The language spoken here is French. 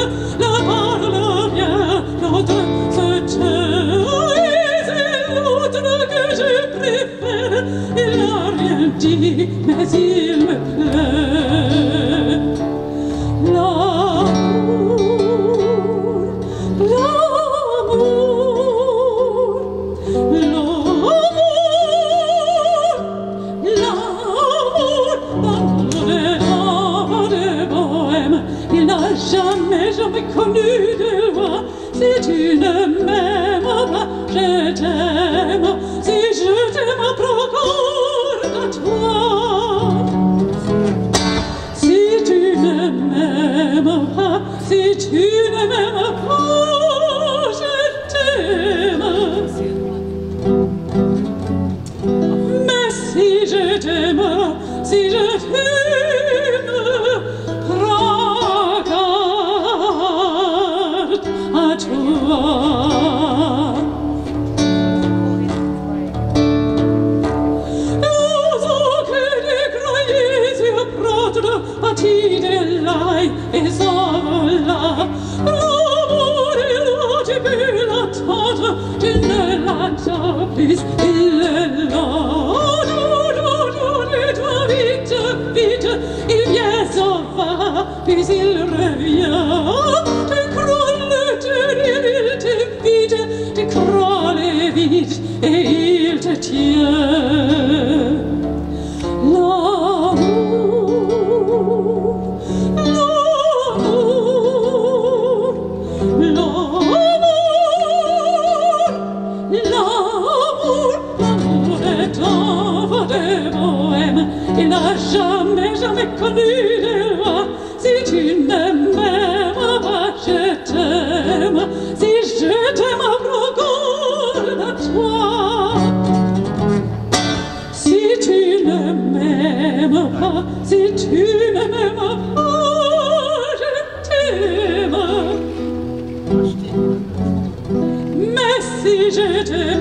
la parole vient, l'autre se tait, et l'autre que je préfère, il n'a rien dit, mais il me plaît. L'amour, l'amour, il n'a jamais connu de loi. Si tu ne m'aimes pas, je t'aime. Si je t'aime, procure à toi. Si tu ne m'aimes pas, si tu ne m'aimes pas, je t'aime. Mais si je t'aime, si je t'aime, à toi. L'uso che ti croyais sia pronto a ti dell'ai e sola. L'amore lo ti bella tata, tu ne la tapis, il est là. Il vient s'en va, puis il revient. Tu crolles, il t'invite, tu crolles vite, et il te tient. L'amour, l'amour, l'amour, l'amour est enfant de bohème. Il n'a jamais connu de loi. Si tu ne m'aimes pas, je t'aime. Si je t'aime, procure à toi. Si tu ne m'aimes pas, si tu ne m'aimes pas, je t'aime. Mais si je t'aime,